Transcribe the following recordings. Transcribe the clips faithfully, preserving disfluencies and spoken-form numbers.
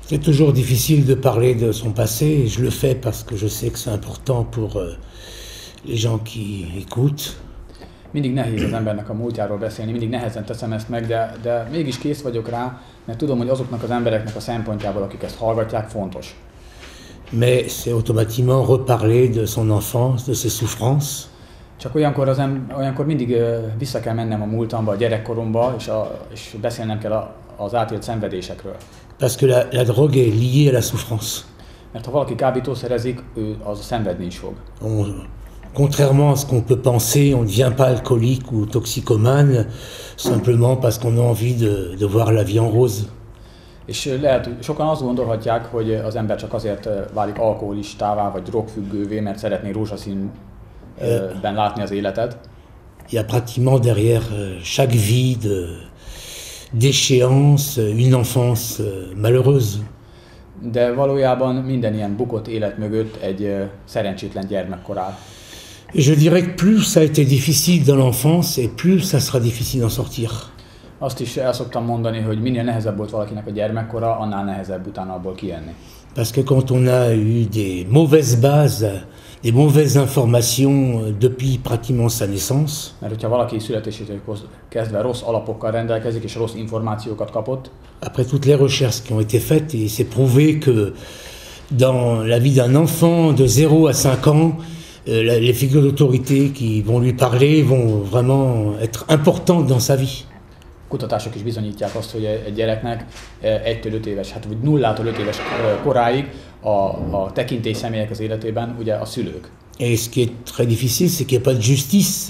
C'est toujours difficile de parler de son passé, et je le fais parce que je sais que c'est important pour euh, les gens qui écoutent. Mindig nehéz az embernek a múltjáról beszélni, mindig nehezen teszem ezt meg, de, de mégis kész vagyok rá, mert tudom, hogy azoknak az embereknek a szempontjából, akik ezt hallgatják, fontos. Mais c'est automatiquement reparler de son enfance, de ses souffrances. Csak olyankor, az em, olyankor mindig uh, vissza kell mennem a múltamba, a gyerekkoromba, és, a, és beszélnem kell a, az átélt szenvedésekről. Parce que la, la drogue est liée à la souffrance. Mert ha valaki kábítószerezik, ő az szenvedni is fog. On, contrairement à ce qu'on peut penser, on ne devient pas alcoolique ou toxicomane simplement parce qu'on a envie de, de voir la vie en rose. És lehet, sokan azt gondolhatják, hogy az ember csak azért válik alkoholistává vagy drogfüggővé, mert szeretné rózsaszínben látni az életet. Il y a pratiquement derrière chaque vie de d'échéance une enfance malheureuse. De valójában minden ilyen bukott élet mögött egy szerencsétlen gyermekkor áll. Et je dirais que plus ça a été difficile dans l'enfance et plus ça sera difficile d'en sortir. Azt is el szoktam mondani, hogy minél nehezebb volt valakinek a gyermekkora, annál nehezebb utána abból kijönni. Parce que quand on a eu des mauvaises bases, des mauvaises informations depuis pratiquement sa naissance, Mert hogyha valaki születésétől kezdve rossz alapokkal rendelkezik és rossz információkat kapott, après toutes les recherches qui ont été faites, et c'est prouvé que dans la vie d'un enfant de zéro à cinq ans, les figures d'autorité qui vont lui parler vont vraiment être importantes dans sa vie. Kutatások is bizonyítják azt, hogy egy gyereknek egytől öt éves, hát vagy nullától öt éves koráig a, a tekintély személyek az életében ugye a szülők. Et ce qui est très difficile, c'est qu'il n'y a pas de justice.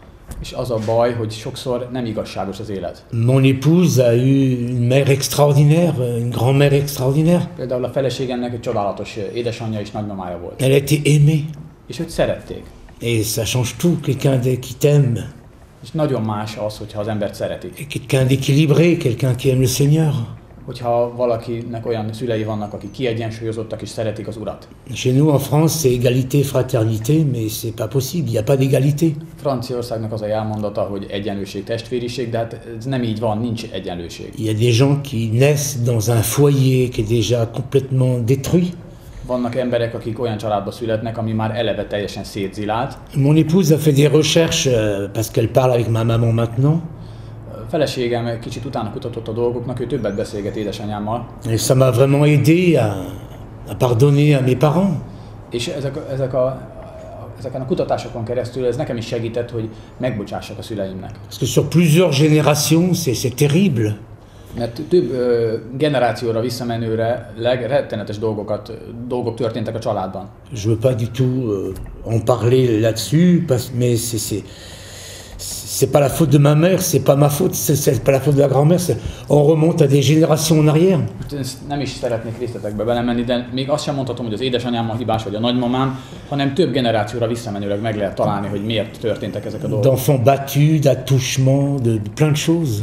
És az a baj, hogy sokszor nem igazságos az élet. Mon épouse a eu une mère extraordinaire, une grand-mère extraordinaire. Például a feleségemnek egy csodálatos édesanyja és nagymamája volt. Elle a été aimée. És őt szerették. Et ça change tout, quelqu'un qui t'aime. És nagyon más az, hogyha az embert szeretik. Quelqu'un d'équilibré, quelqu'un qui aime le Seigneur. Hogyha valakinek olyan szülei vannak, akik kiegyensúlyozottak és szeretik az Urat. Chez nous en France, c'est égalité, fraternité, mais c'est pas possible, il n'y a pas d'égalité. Franciaországnak az a jelmondata, hogy egyenlőség, testvériség, de hát ez nem így van, nincs egyenlőség. Il y a des gens qui naissent dans un foyer qui est déjà complètement détruit. Vannak emberek, akik olyan családba születnek, ami már eleve teljesen szétzilált. Mon épouse a fait des recherches, parce qu'elle parle avec ma maman maintenant. Feleségem kicsit utána kutatott a dolgoknak, ő többet beszélget édesanyámmal. Et ça m'a vraiment aidé à, à pardonner à mes parents. És ezek, ezek a, ezeken a kutatásokon keresztül ez nekem is segített, hogy megbocsássak a szüleimnek. Parce que sur plusieurs générations, c'est, c'est terrible. Mert több ö, generációra visszamenőre rettenetes dolgokat, dolgok történtek a családban. Je veux pas du tout euh, en parler là-dessus, parce, mais c'est, c'est, c'est pas la faute de ma mère, c'est pas ma faute, c'est, c'est pas la faute de la grand-mère, c'est, on remonte à des générations en arrière. Nem is szeretnék részletekbe belemenni, de még azt sem mondhatom, hogy az édesanyám a hibás, vagy a nagymamám, hanem több generációra visszamenőleg meg lehet találni, hogy miért történtek ezek a dolgok. D'enfants battus, d'attouchements, de, de plein de choses.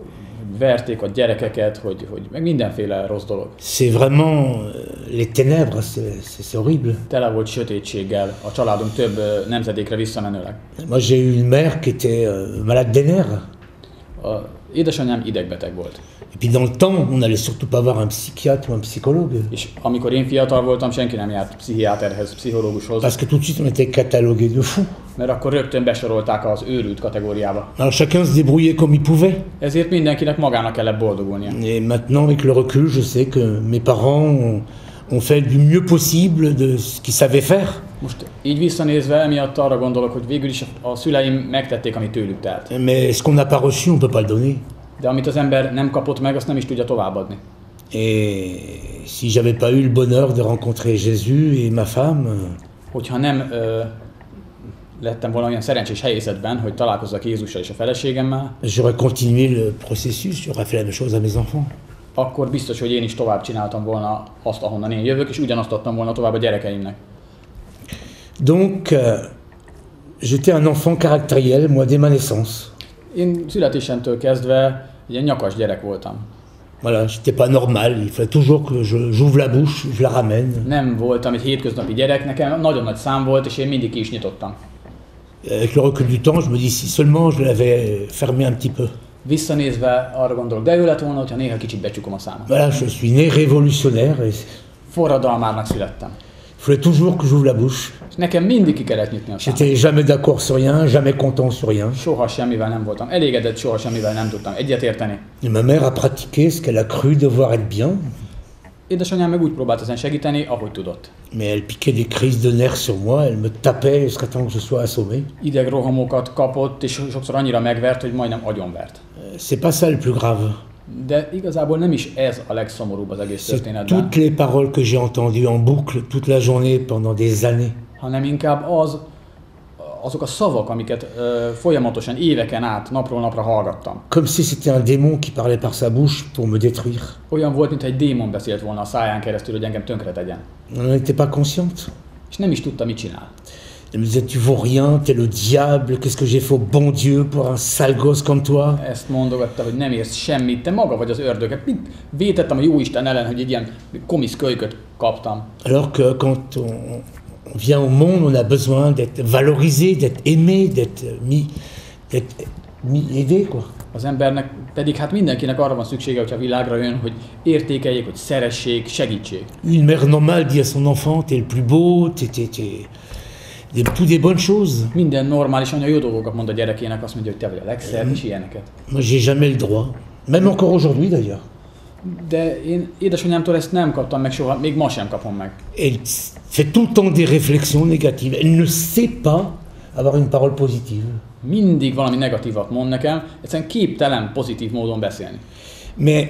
Verték a gyerekeket, hogy, hogy meg mindenféle rossz dolog. C'est vraiment les ténèbres, c'est, c'est, c'est horrible. Tele volt sötétséggel a családunk több nemzedékre visszamenőleg. Moi j'ai eu une mère qui était euh, malade des nerfs. A édesanyám idegbeteg volt. Et puis dans le temps, on n'allait surtout pas voir un psychiatre ou un psychologue. És amikor én fiatal voltam, senki nem járt pszichiáterhez, pszichológushoz. Parce que tout de suite on était catalogué de fous. Mert akkor rögtön besorolták az őrült kategóriába. Alors chacun se débrouillait comme il pouvait. Ezért mindenkinek magának kellett boldogulnia. Et maintenant avec le recul, je sais que mes parents ont, ont fait du mieux possible de ce qu'ils savaient faire. Most így visszanézve, emiatt arra gondolok, hogy végül is a szüleim megtették, amit tőlük telt. Mais ce qu'on n'a pas reçu, on peut pas le donner. De amit az ember nem kapott meg, azt nem is tudja továbbadni. Et si j'avais pas eu le bonheur de rencontrer Jésus et ma femme, hogyha nem ö, lettem volna olyan szerencsés helyzetben, hogy találkozzak Jézussal és a feleségemmel, j'aurais continué le processus, j'aurais fait la même chose à mes enfants. Akkor biztos, hogy én is tovább csináltam volna azt, ahonnan én jövök, és ugyanazt adtam volna tovább a gyerekeimnek. Donc, euh, j'étais un enfant caractériel, moi, dès ma naissance. Én születésemtől kezdve egy nyakas gyerek voltam. Voilà, j'étais pas normal, il fallait toujours que je, j'ouvre la bouche, je la ramène. Nem voltam egy hétköznapi gyerek, nekem nagyon nagy szám volt, és én mindig ki is nyitottam. Avec le recul du temps, je me dis si seulement je l'avais fermé un petit peu. Visszanézve arra gondolok, de ő lett volna, hogyha néha kicsit becsukom a számat. Voilà, je suis né révolutionnaire et Forradalmárnak születtem. il fallait toujours que j'ouvre la bouche. És nekem mindig ki kellett nyitni a számat. J'étais jamais d'accord sur rien, jamais content sur rien. Soha semmivel nem voltam elégedett, soha semmivel nem tudtam egyetérteni. Et ma mère a pratiqué ce qu'elle a cru devoir être bien, Édesanyám meg úgy próbált ezen segíteni, ahogy tudott. mais elle piquait des crises de nerfs sur moi, elle me tapait jusqu'à temps que je sois assommé. Idegrohamokat kapott, és sokszor annyira megvert, hogy majdnem agyonvert. Euh, C'est pas ça le plus grave. De igazából nem is ez a legszomorúbb az egész C'est történetben, toutes les paroles que j'ai entendues en boucle toute la journée pendant des années. hanem inkább az, azok a szavak, amiket ö, folyamatosan éveken át, napról napra hallgattam. Comme si c'était un démon qui parlait par sa bouche pour me détruire. Olyan volt, mintha egy démon beszélt volna a száján keresztül, hogy engem tönkre tegyen. Elle n'en était pas consciente. És nem is tudta, mit csinál. Elle me disait, tu vaux rien, t'es le diable, qu'est-ce que j'ai fait au bon Dieu pour un sale gosse comme toi? Ezt mondogatta, hogy nem érsz semmit, te maga vagy az ördög. Mit vétettem a Jóisten ellen, hogy egy ilyen komisz kölyköt kaptam. Alors que quand on, on vient au monde, on a besoin d'être valorisé, d'être aimé, d'être mis, d'être mis, aidé, quoi. Az embernek pedig hát mindenkinek arra van szüksége, hogyha világra jön, hogy értékeljék, hogy szeressék, segítsék. Une mère normale dit à son enfant, t'es le plus beau, t'es, t'es, t'es, des, tout des bonnes choses. Minden normális anya jó dolgokat mond a gyerekének, azt mondja, hogy te vagy a legszebb, és ilyeneket. Moi, j'ai jamais le droit. Même encore aujourd'hui, d'ailleurs. De én édesanyámtól ezt nem kaptam meg soha, még ma sem kapom meg. Elle fait tout le temps des réflexions négatives. Elle ne sait pas avoir une parole positive. Mindig valami negatívat mond nekem, egyszerűen képtelen pozitív módon beszélni. Mais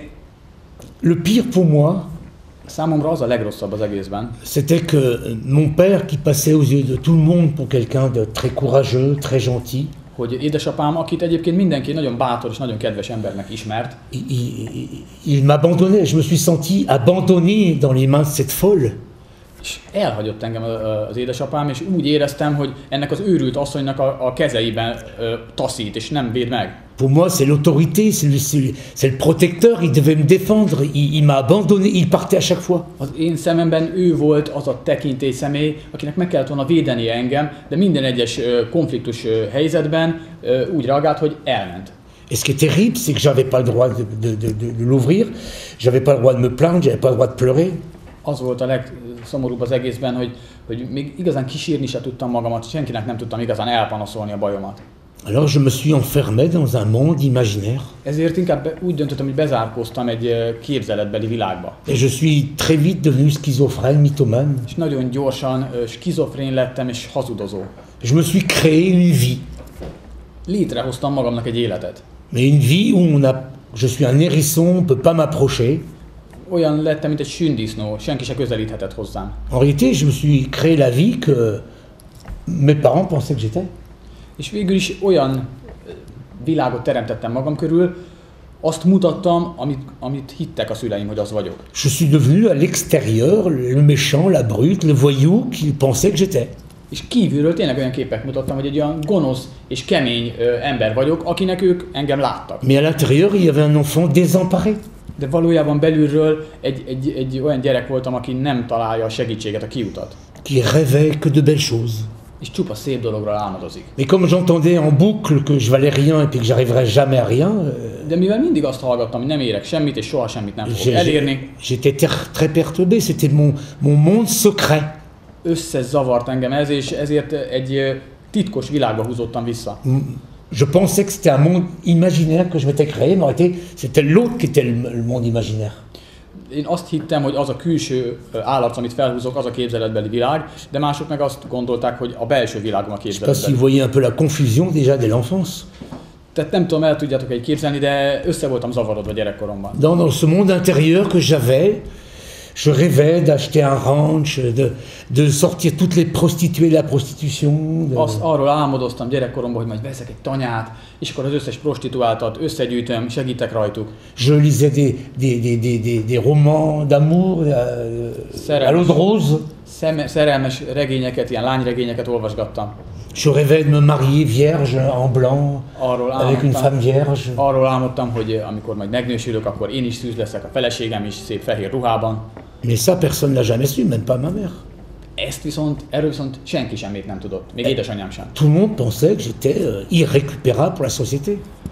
le pire pour moi, Számomra az a legrosszabb az egészben, c'était que mon père, qui passait aux yeux de tout le monde pour quelqu'un de très courageux, très gentil, hogy édesapám, akit egyébként mindenki nagyon bátor és nagyon kedves embernek ismert, il, il, il m'abandonnait. Je me suis senti abandonné dans les mains de cette folle. és elhagyott engem az édesapám, és úgy éreztem, hogy ennek az őrült asszonynak a, a kezeiben ö, taszít, és nem véd meg. Pour moi, c'est l'autorité, c'est le, c'est, c'est le protecteur, il devait me défendre, il, il m'a abandonné, il partait à chaque fois. Az én szememben ő volt az a tekintély személy, akinek meg kellett volna védeni engem, de minden egyes ö, konfliktus ö, helyzetben ö, úgy reagált, hogy elment. Et ce qui est terrible, c'est que j'avais pas le droit de, de, de, de, de l'ouvrir, j'avais pas le droit de me plaindre, j'avais pas le droit de pleurer. Az volt a legszomorúbb az egészben, hogy, hogy még igazán kísírni se tudtam magamat, senkinek nem tudtam igazán elpanaszolni a bajomat. Alors je me suis enfermé dans un monde imaginaire. Ezért inkább úgy döntöttem, hogy bezárkóztam egy képzeletbeli világba. Et je suis très vite devenu schizophrène, mythomane. És nagyon gyorsan skizofrén lettem és hazudozó. Je me suis créé une vie. Létrehoztam magamnak egy életet. Mais une vie où on a, je suis un hérisson, on ne peut pas m'approcher. Olyan lettem, mint egy sündisznó, senki se közelíthetett hozzám. En réalité, je me suis créé la vie que mes parents pensaient que j'étais. És végül is olyan világot teremtettem magam körül, azt mutattam, amit, amit hittek a szüleim, hogy az vagyok. Je suis devenu à l'extérieur le méchant, la brute, le voyou qu'ils pensaient que j'étais. És kívülről tényleg olyan képek mutattam, hogy egy olyan gonosz és kemény ö, ember vagyok, akinek ők engem láttak. Mais à l'intérieur, il y avait un enfant désemparé. De valójában belülről egy, egy, egy olyan gyerek voltam, aki nem találja a segítséget, a kiutat. Qui rêvait que de belles choses. És csupa szép dologról álmodozik. Mais comme j'entendais en boucle que je valais rien et puis que j'arriverais jamais à rien, euh, De mivel mindig azt hallgattam, hogy nem érek semmit, és soha semmit nem fogok j'ai- elérni, j'étais ter- très perturbé. C'était mon, mon monde secret. összezavart engem ez, és ezért egy ö, titkos világba húzódtam vissza. Je pensais que c'était un monde imaginaire que je m'étais créé, mais en réalité, c'était l'autre qui était le, le monde imaginaire. Én azt hittem, hogy az a külső ö, állarc, amit felhúzok, az a képzeletbeli világ, de mások meg azt gondolták, hogy a belső világom a Je sais pas si képzeletbeli. vous voyez un peu la confusion déjà dès l'enfance. Tehát nem tudom, el tudjátok egy képzelni, de össze voltam zavarodva gyerekkoromban. Dans, dans ce monde intérieur que j'avais, je rêvais d'acheter un ranch, de, de sortir toutes les prostituées de la prostitution. De... Azt arról álmodoztam gyerekkoromban, hogy majd veszek egy tanyát, és akkor az összes prostituáltat összegyűjtöm, segítek rajtuk. Je lisais des, des, des, des, des, des romans d'amour euh, à l'eau de rose. Szem, szerelmes regényeket, ilyen lányregényeket olvasgattam. Je rêvais de me marier vierge en blanc Arról avec une femme álmodtam, vierge. arról álmodtam, hogy amikor majd megnősülök, akkor én is szűz leszek, a feleségem is szép fehér ruhában. Mais ça, personne n'a jamais su, même pas ma mère. Ezt viszont, erről viszont senki semmit nem tudott, még édesanyám sem. Tout le monde pensait que j'étais euh, irrécupérable pour la société.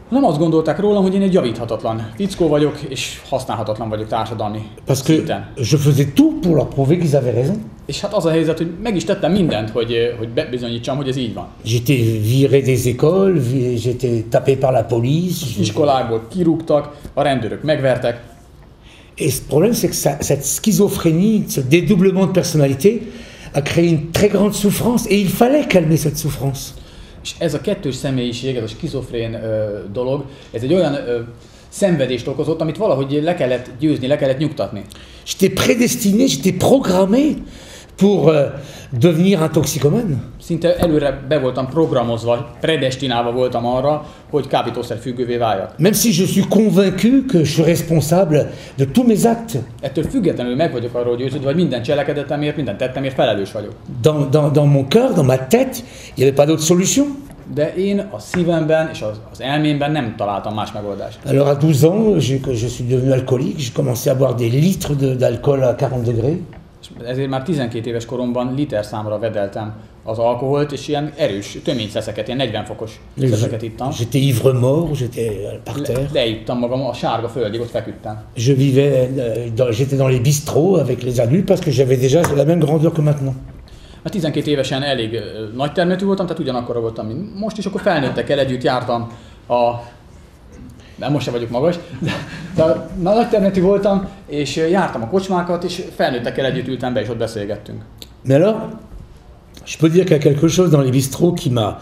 Nem azt gondolták rólam, hogy én egy javíthatatlan fickó vagyok, és használhatatlan vagyok társadalmi Parce que szinten. je faisais tout pour leur prouver qu'ils avaient raison. És hát az a helyzet, hogy meg is tettem mindent, hogy, hogy bebizonyítsam, hogy ez így van. J'étais viré des écoles, vi- j'étais tapé par la police. Iskolákból kirúgtak, a rendőrök megvertek, Et ce problème, c'est que ça- cette schizophrénie, ce dédoublement de personnalité a créé une très grande souffrance. Et il fallait calmer cette souffrance. és ez a kettős személyiség, ez a skizofrén ö, dolog, ez egy olyan ö, szenvedést okozott, amit valahogy le kellett győzni, le kellett nyugtatni. J'étais prédestiné, j'étais programmé pour euh, devenir un toxicomane. Szinte előre be voltam programozva, predestinálva voltam arra, hogy kábítószerfüggővé váljak. Même si je suis convaincu que je suis responsable de tous mes actes. Ettől függetlenül meg vagyok arról győződve, hogy minden cselekedetemért, minden tettemért felelős vagyok. Dans, dans, dans mon cœur, dans ma tête, il n'y avait pas d'autre solution. De én a szívemben és az, az elmémben nem találtam más megoldást. Alors à douze ans, j'ai- que je suis devenu alcoolique, j'ai commencé à boire des litres de- d'alcool à quarante degrés. És ezért már tizenkét éves koromban liter számra vedeltem az alkoholt, és ilyen erős, tömény szeszeket, ilyen negyven fokos szeszeket ittam. J'étais ivre mort, j'étais par Le, terre. leittam magam a sárga földig, ott feküdtem. Je vivais, euh, dans- j'étais dans les bistrots avec les adultes parce que j'avais déjà la même grandeur que maintenant. Mert tizenkét évesen elég ö, nagy termetű voltam, tehát ugyanakkora voltam, mint most, és akkor felnőttekkel együtt jártam a... Nem, most sem vagyok magas, de, de nagy termetű voltam, és ö, jártam a kocsmákat, és felnőttekkel együtt ültem be, és ott beszélgettünk. Mais alors, je peux dire qu'il y a quelque chose dans les bistrots qui m'a...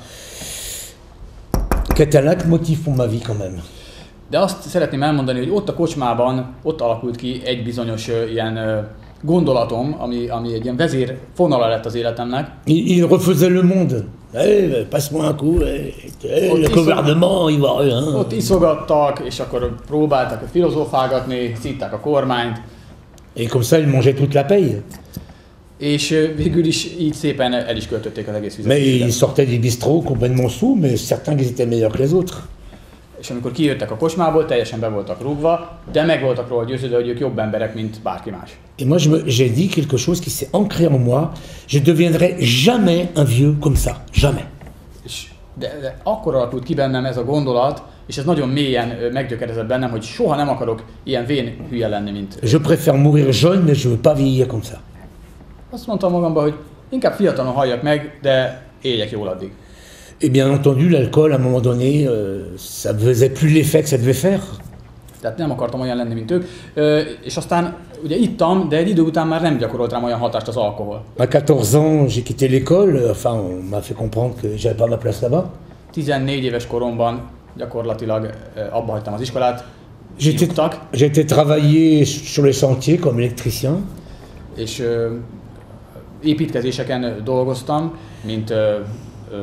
qui est un leitmotiv pour ma vie quand même. De azt szeretném elmondani, hogy ott a kocsmában, ott alakult ki egy bizonyos ö, ilyen ö, gondolatom, ami, ami egy ilyen vezér fonala lett az életemnek. Il, il refaisait le monde. Eh, passe-moi un coup. Eh, eh, Oh, le ils gouvernement, il va rien. Ott iszogattak, és akkor próbáltak filozófálgatni, szítták a kormányt, Et comme ça, il mangeait toute la paye. és ö, végül is így szépen el is költötték az egész Mais fizetést. ils sortaient des bistrots complètement sous, mais certains qu'ils étaient meilleurs que les autres. És amikor kijöttek a kocsmából, teljesen be voltak rúgva, de meg voltak róla győződve, hogy ők jobb emberek, mint bárki más. Et moi, je me- j'ai dit quelque chose qui s'est ancré en moi. Je deviendrai jamais un vieux comme ça. Jamais. És de, de akkor alakult ki bennem ez a gondolat, és ez nagyon mélyen ö, meggyökerezett bennem, hogy soha nem akarok ilyen vén hülye lenni, mint ő. Je préfère mourir jeune, mais je veux pas vieillir comme ça. Azt mondtam magamban, hogy inkább fiatalon halljak meg, de éljek jól addig. Et bien entendu, l'alcool, à un moment donné, euh, ça ne faisait plus l'effet que ça devait faire. Tehát nem akartam olyan lenni, mint ők. Ö, és aztán ugye ittam, de egy idő után már nem gyakorolt rám olyan hatást az alkohol. À quatorze ans, j'ai quitté l'école. Enfin, on m'a fait comprendre que j'avais pas ma place là-bas. tizennégy éves koromban gyakorlatilag ö, abba hagytam az iskolát, J'étais hívtak, j'étais travailler sur les chantiers comme électricien. és ö, építkezéseken dolgoztam, mint ö, ö,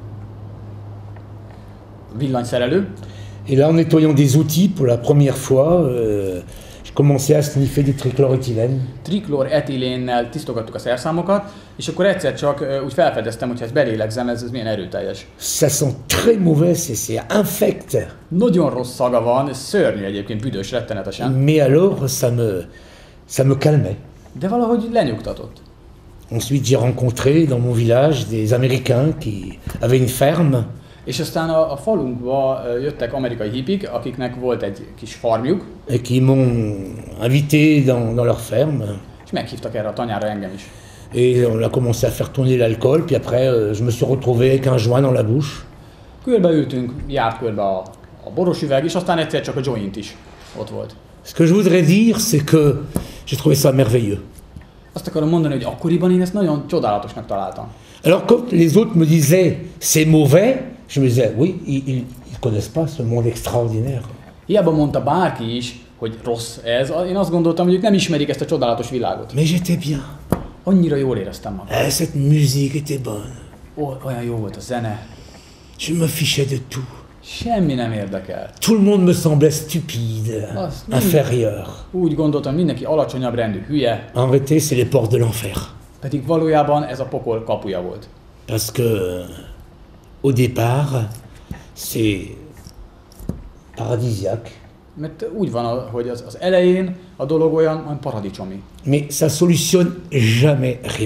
villanyszerelő. Et là, en nettoyant des outils pour la première fois, euh, je commençais à sniffer du trichloroéthylène. Triklor etilénnel tisztogattuk a szerszámokat, és akkor egyszer csak ö, úgy felfedeztem, hogy ha ezt belélegzem, ez, ez milyen erőteljes. Ça sent très mauvais, c'est c'est infect. Nagyon rossz szaga van, ez szörnyű egyébként, büdös, rettenetesen, Mais alors, ça me, ça me calmait. de valahogy lenyugtatott. Ensuite, j'ai rencontré dans mon village des Américains qui avaient une ferme. És aztán a, a falunkba ö, jöttek amerikai hipik, akiknek volt egy kis farmjuk, Et qui m'ont invité dans, dans leur ferme. és meghívtak erre a tanyára engem is. Et on a commencé à faire tourner l'alcool. Puis après, euh, je me suis retrouvé avec un joint dans la bouche. Körbeültünk, járt körbe a, a boros üveg, és aztán egyszer csak a joint is ott volt. Ce que je voudrais dire, c'est que j'ai trouvé ça merveilleux. Azt akarom mondani, hogy akkoriban én ezt nagyon csodálatosnak találtam. Alors quand les autres me disaient c'est mauvais, je me disais oui, ils, ils, ils connaissent pas ce monde extraordinaire. Hiába mondta bárki is, hogy rossz ez, én azt gondoltam, hogy ők nem ismerik ezt a csodálatos világot. Mais j'étais bien. Annyira jól éreztem magam. Ah, cette musique était bonne. Ó, olyan jó volt a zene. Je me fichais de tout. Semmi nem érdekel. Tout le monde me semblait stupide, Ah, inférieur. Úgy gondoltam, mindenki alacsonyabb rendű hülye, En réalité, c'est les portes de l'enfer. pedig valójában ez a pokol kapuja volt. Parce que, euh, au départ, c'est paradisiaque. Mert úgy van, hogy az, az elején a dolog olyan, olyan paradicsomi. Mais ça solutionne jamais rien.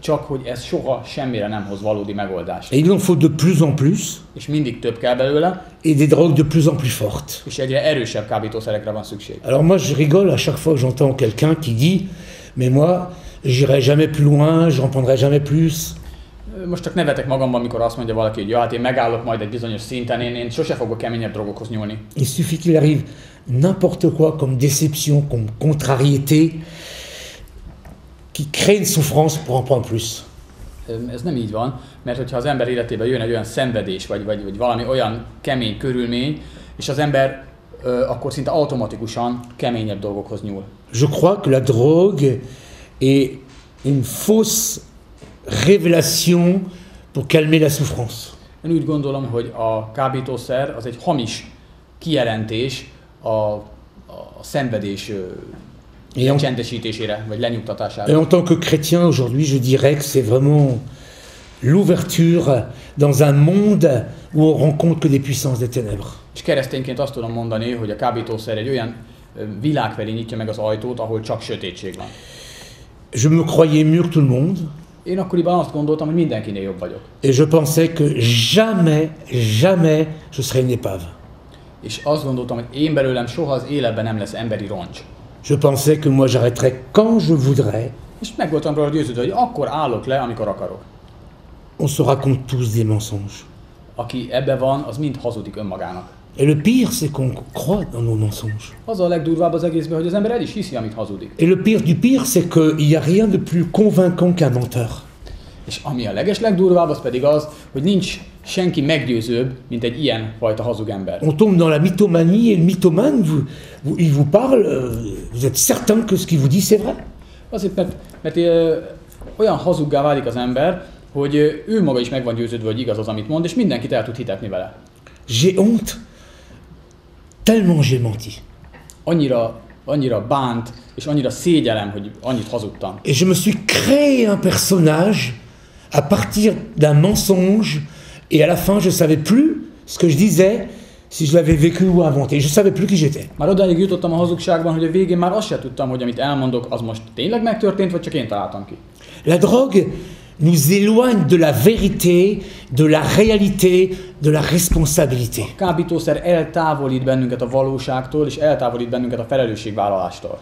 csak hogy ez soha semmire nem hoz valódi megoldást. Et il en faut de plus en plus, És mindig több kell belőle, et des drogues de plus en plus fortes. és egyre erősebb kábítószerekre van szükség. Alors moi je rigole à chaque fois que j'entends quelqu'un qui dit « Mais moi, j'irai jamais plus loin, j'en prendrai jamais plus ». Most csak nevetek magamban, amikor azt mondja valaki, hogy ja, hát én megállok majd egy bizonyos szinten, én, én sose fogok keményebb drogokhoz nyúlni. Il suffit qu'il arrive n'importe quoi comme déception, comme contrariété, qui crée une souffrance pour en prendre plus. Ez nem így van, mert hogyha az ember életében jön egy olyan szenvedés, vagy, vagy, vagy valami olyan kemény körülmény, és az ember ö, akkor szinte automatikusan keményebb dolgokhoz nyúl. Je crois que la drogue est une fausse révélation pour calmer la souffrance. Én úgy gondolom, hogy a kábítószer az egy hamis kijelentés a, a szenvedés Et en, csendesítésére, vagy lenyugtatására. et en tant que chrétien aujourd'hui, je dirais que c'est vraiment l'ouverture dans un monde où on rencontre que des puissances des ténèbres. És keresztényként azt tudom mondani, hogy a kábítószer egy olyan ö, világ felé nyitja meg az ajtót, ahol csak sötétség van. Je me croyais mieux que tout le monde, Én akkoriban azt gondoltam, hogy mindenkinél jobb vagyok. et je pensais que jamais, jamais je serais une épave. És azt gondoltam, hogy én belőlem soha az életben nem lesz emberi roncs. Je pensais que moi j'arrêterais quand je voudrais. És meg voltam róla győződve, hogy akkor állok le, amikor akarok. On se raconte tous des mensonges. Aki ebbe van, az mind hazudik önmagának. Et le pire, c'est qu'on croit dans nos mensonges. Az a legdurvább az egészben, hogy az ember el is hiszi, amit hazudik. Et le pire du pire, c'est qu'il n'y a rien de plus convaincant qu'un menteur. És ami a leges legdurvább, az pedig az, hogy nincs senki meggyőzőbb, mint egy ilyen fajta hazug ember. On tombe dans la mythomanie et le mythomane, vous, vous, il vous parle, euh, vous êtes certain que ce qu'il vous dit, c'est vrai. Azért, mert, mert ö, olyan hazuggá válik az ember, hogy ö, ő maga is meg van győződve, hogy igaz az, amit mond, és mindenkit el tud hitetni vele. J'ai honte, tellement j'ai menti. Annyira, annyira bánt, és annyira szégyellem, hogy annyit hazudtam. Et je me suis créé un personnage à partir d'un mensonge, et à la fin, je ne savais plus ce que je disais, si je l'avais vécu ou inventé. Je ne savais plus qui j'étais. Már odáig jutottam a hazugságban, hogy a végén már azt se tudtam, hogy amit elmondok, az most tényleg megtörtént, vagy csak én találtam ki. La drogue nous éloigne de la vérité, de la réalité, de la responsabilité. A kábítószer eltávolít bennünket a valóságtól, és eltávolít bennünket a felelősségvállalástól.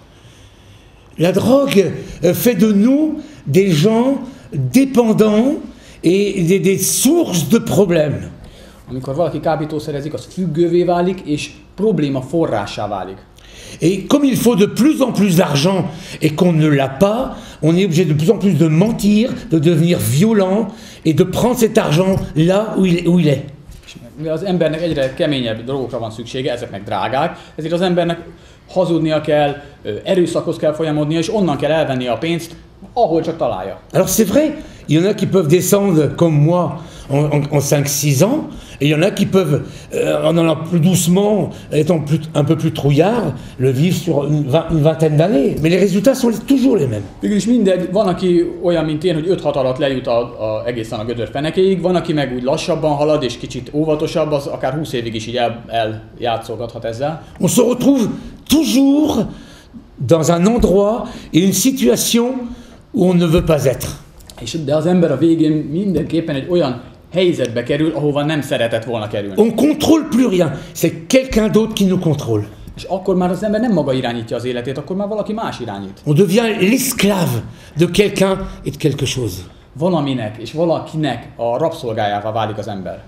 La drogue fait de nous des gens dépendants et des, des sources de problèmes. Amikor valaki kábítószerezik, az függővé válik, és probléma forrássá válik. Et comme il faut de plus en plus d'argent et qu'on ne l'a pas, on est obligé de plus en plus de mentir, de devenir violent et de prendre cet argent là où il, où il est. És mivel az embernek egyre keményebb dolgokra van szüksége, ezek meg drágák, ezért az embernek hazudnia kell, erőszakhoz kell folyamodnia, és onnan kell elvennie a pénzt, ahol csak találja. Alors c'est vrai, il y en a qui peuvent descendre comme moi en, en, en cinq six ans, et il y en a qui peuvent, euh, en allant plus doucement, étant plus, un peu plus trouillard, le vivre sur une, vingt, une vingtaine d'années. Mais les résultats sont toujours les mêmes. Végülis mindegy, van, aki olyan, mint én, hogy öt-hat alatt lejut a, a, egészen a gödör fenekéig, van, aki meg úgy lassabban halad, és kicsit óvatosabb, az akár húsz évig is így el, eljátszolgathat ezzel. On se retrouve toujours dans un endroit et une situation où on ne veut pas être. És, de az ember a végén mindenképpen egy olyan helyzetbe kerül, ahova nem szeretett volna kerülni. On contrôle plus rien, c'est quelqu'un d'autre qui nous contrôle. És akkor már az ember nem maga irányítja az életét, akkor már valaki más irányít. On devient l'esclave de quelqu'un et de quelque chose. Valaminek és valakinek a rabszolgájává válik az ember.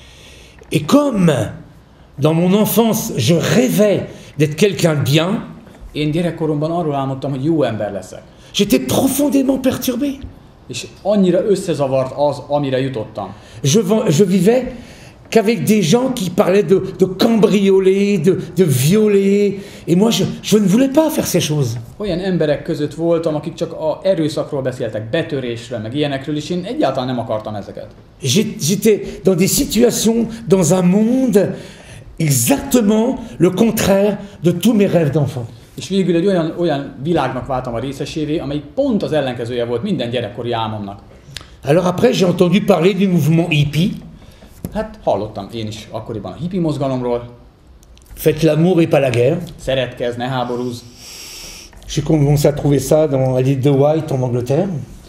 Et comme dans mon enfance, je rêvais d'être quelqu'un de bien, Én gyerekkoromban arról álmodtam, hogy jó ember leszek. j'étais profondément perturbé. És annyira összezavart az, amire jutottam. Je, je vivais qu'avec des gens qui parlaient de, de cambrioler, de, de violer. Et moi, je, je ne voulais pas faire ces choses. Olyan emberek között voltam, akik csak a erőszakról beszéltek, betörésről, meg ilyenekről, és én egyáltalán nem akartam ezeket. J'étais dans des situations, dans un monde exactement le contraire de tous mes rêves d'enfant. És végül egy olyan, olyan világnak váltam a részesévé, amelyik pont az ellenkezője volt minden gyerekkori álmomnak. Alors après, j'ai entendu parler du mouvement hippie. Hát hallottam én is akkoriban a hippie mozgalomról. Faites l'amour et pas la guerre. Szeretkezz, ne háborúzz. J'ai commencé à trouver ça dans l'île de White en Angleterre.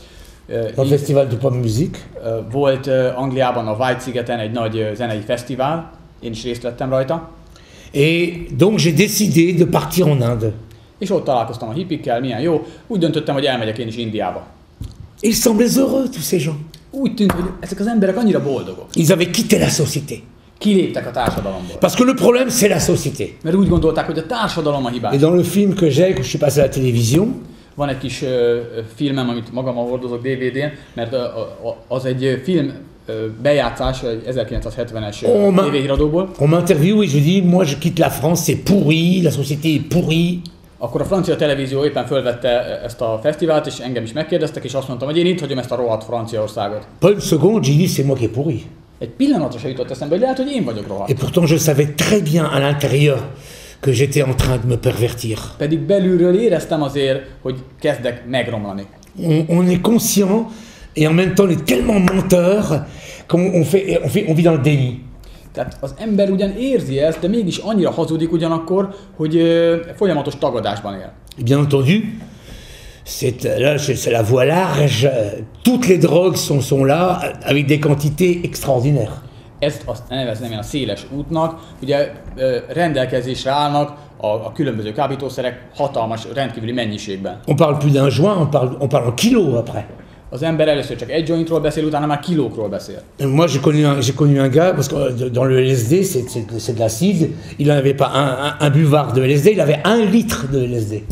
Un festival de pop musique. Volt Angliában a White-szigeten egy nagy zenei fesztivál, én is részt vettem rajta. Et donc j'ai décidé de partir en Inde. És ott találkoztam a hippikkel, milyen jó. Úgy döntöttem, hogy elmegyek én is Indiába. Ils semblaient heureux, tous ces gens. Úgy tűnt, hogy ezek az emberek annyira boldogok. Ils avaient quitté la société. Kiléptek a társadalomból. Parce que le problème, c'est la société. Mert úgy gondolták, hogy a társadalom a hibás. Et dans le film que j'ai, que je suis passé à la télévision, van egy kis uh, filmem, amit magammal hordozok dé vé dén, mert uh, uh, az egy film uh, bejátszás egy ezerkilencszázhetvenes uh, tévéhíradóból. On m'interviewe et je dis, moi je quitte la France, c'est pourri, la société est pourrie. Akkor a francia televízió éppen fölvette ezt a fesztivált, és engem is megkérdeztek, és azt mondtam, hogy én itt hagyom ezt a rohadt Franciaországot. Pas une seconde, j'ai dit, c'est moi qui est pourri. Egy pillanatra se jutott eszembe, hogy lehet, hogy én vagyok rohadt. Et pourtant je savais très bien à l'intérieur que j'étais en train de me pervertir. Pedig belülről éreztem azért, hogy kezdek megromlani. On, on est conscient et en même temps on est tellement menteur qu'on on fait, on fait, on vit dans le déni. Tehát az ember ugyan érzi ezt, de mégis annyira hazudik ugyanakkor, hogy ö, folyamatos tagadásban él. Bien entendu, c'est là c'est la voie large. Toutes les drogues sont, sont là avec des quantités extraordinaires. Ezt azt nevezném én a széles útnak, ugye ö, rendelkezésre állnak a, a különböző kábítószerek hatalmas, rendkívüli mennyiségben. On parle plus d'un joint, on parle, on parle en kilos après. Az ember először csak egy jointról beszél, utána már kilókról beszél. Moi j'ai connu un, j'ai connu un gars, parce que dans le L S D c'est, c'est, c'est de l'acide, il n'avait pas un, un, un buvard de L S D, il avait un litre de L S D.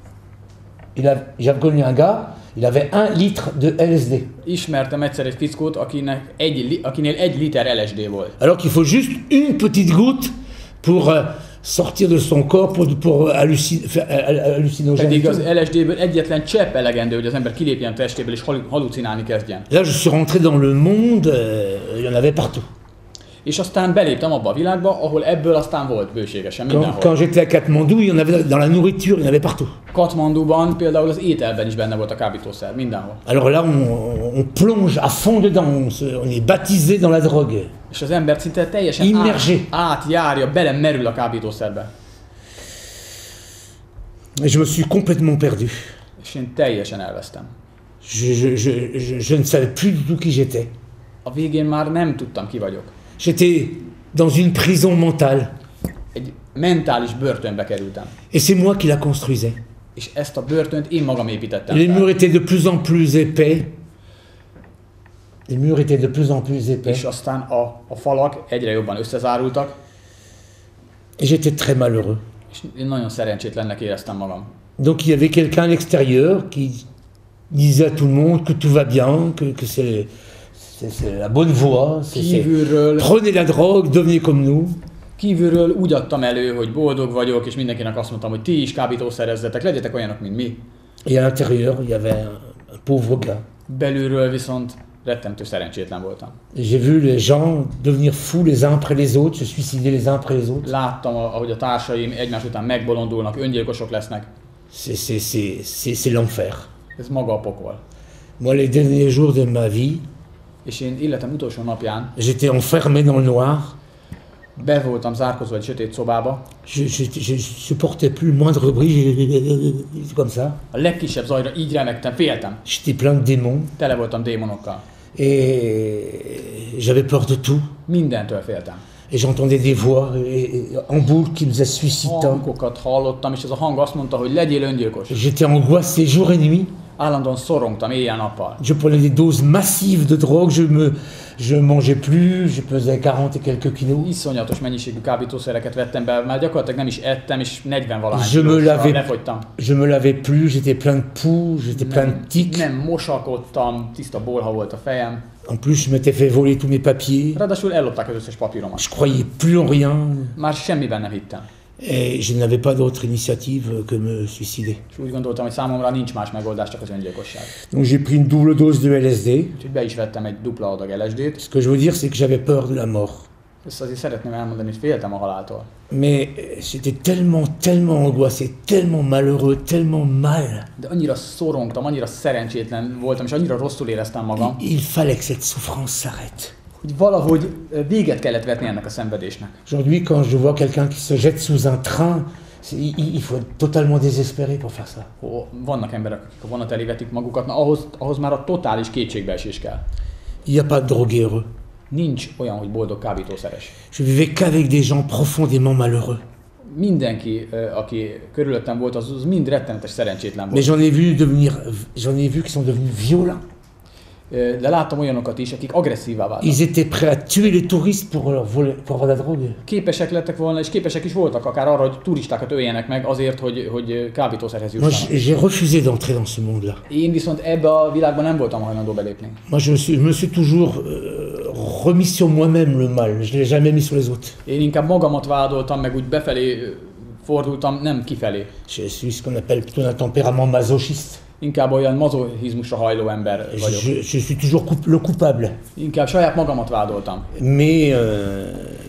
Il a, j'ai connu un gars, il avait un litre de L S D. Ismertem egyszer egy fickót, akinek egy, akinél egy liter L S D volt. Alors qu'il faut juste une petite goutte pour euh, sortir de son corps pour, pour hallucinogène. Pedig az L S D-ből egyetlen csepp elegendő, hogy az ember kilépjen a testéből és halucinálni kezdjen. Là je suis rentré dans le monde, euh, il y en avait partout. És aztán beléptem abba a világba, ahol ebből aztán volt bőségesen mindenhol. Quand, quand j'étais à Katmandou, il y en avait dans la nourriture, il y en avait partout. Katmanduban például az ételben is benne volt a kábítószer, mindenhol. Alors là, on, on plonge à fond dedans, on, se, on est baptisé dans la drogue. És az ember szinte teljesen át, átjárja, belemerül a kábítószerbe. Et je me suis complètement perdu. És én teljesen elvesztem. Je, je, je, je, je ne savais plus du tout qui j'étais. A végén már nem tudtam, ki vagyok. J'étais dans une prison mentale. Egy mentális börtönbe kerültem. Et c'est moi qui la construisais. És ezt a börtönt én magam építettem. Les murs étaient de plus en plus épais. Les murs étaient de plus en plus épais. És aztán a, a falak egyre jobban összezárultak. Et j'étais très malheureux. És én nagyon szerencsétlennek éreztem magam. Donc il y avait quelqu'un à l'extérieur qui disait à tout le monde que tout va bien, que, que c'est, c'est, c'est la bonne voie, c'est, c'est, prenez la drogue, devenez comme nous. Kívülről úgy adtam elő, hogy boldog vagyok, és mindenkinek azt mondtam, hogy ti is kábítószerezzetek, legyetek olyanok, mint mi. Et à l'intérieur, il y avait un, un pauvre gars. Belülről viszont rettentő szerencsétlen voltam. Et j'ai vu les gens devenir fous les uns après les autres, se suicider les uns après les autres. Láttam, ahogy a társaim egymás után megbolondulnak, öngyilkosok lesznek. C'est, c'est, c'est, c'est, c'est l'enfer. Ez maga a pokol. Moi, les derniers jours de ma vie, és én életem utolsó napján j'étais enfermé dans le noir. Be voltam zárkozva egy sötét szobába. Je, je, je supportais plus le moindre bruit, comme ça. A legkisebb zajra így remegtem, féltem. J'étais plein de démons. Tele voltam démonokkal. Et j'avais peur de tout. Mindentől féltem. Et j'entendais des voix en boucle qui me disaient suicide. Hangokat hallottam, és ez a hang azt mondta, hogy legyél öngyilkos. J'étais angoissé jour et nuit. Állandóan szorongtam éjjel-nappal. Je prenais des doses massives de drogue, je me je mangeais plus, je pesais quarante et quelques kilos. Iszonyatos mennyiségű kábítószereket vettem be, már gyakorlatilag nem is ettem, és negyven valahány je me lavais, lefogytam. Je me lavais plus, j'étais plein de poux, j'étais plein de tics. Nem mosakodtam, tiszta bolha volt a fejem. En plus, je m'étais fait voler tous mes papiers. Ráadásul ellopták az összes papíromat. Je croyais plus en rien. Már semmiben nem hittem. Et je n'avais pas d'autre initiative que me suicider. És úgy gondoltam, hogy számomra nincs más megoldás, csak az öngyilkosság. Donc j'ai pris une double dose de L S D. Úgyhogy be is vettem egy dupla adag L S D-t. Ce que je veux dire, c'est que j'avais peur de la mort. Ezt azért szeretném elmondani, hogy féltem a haláltól. Mais j'étais tellement, tellement angoissé, tellement malheureux, tellement mal. De annyira szorongtam, annyira szerencsétlen voltam, és annyira rosszul éreztem magam. Il fallait que cette souffrance s'arrête. Hogy valahogy véget kellett vetni ennek a szenvedésnek. Aujourd'hui, quand je vois quelqu'un qui se jette sous un train, Il, il faut être totalement désespéré pour faire ça. Vannak emberek, akik a vonat elé vetik magukat, na ahhoz, ahhoz már a totális kétségbeesés kell. Il n'y a pas de drogué heureux. Nincs olyan, hogy boldog kábítószeres. Je vivais qu'avec des gens profondément malheureux. Mindenki, aki körülöttem volt, az, az mind rettenetes szerencsétlen volt. Mais j'en ai vu devenir, j'en ai vu qui sont devenus violents. De láttam olyanokat is, akik agresszívá váltak. Ils étaient prêts à tuer les touristes pour leur voler, pour avoir de la drogue. Képesek lettek volna, és képesek is voltak akár arra, hogy turistákat öljenek meg azért, hogy, hogy kábítószerhez jussanak. Moi, j'ai refusé d'entrer dans ce monde-là. Én viszont ebbe a világban nem voltam hajlandó belépni. Moi, je me suis, je me suis toujours euh, remis sur moi-même le mal. Je l'ai jamais mis sur les autres. Én inkább magamat vádoltam, meg úgy befelé fordultam, nem kifelé. Je suis ce qu'on appelle plutôt un tempérament masochiste. Inkább olyan mazochizmusra hajló ember vagyok. Je, je suis toujours coup, le coupable. Inkább saját magamat vádoltam. Mais euh,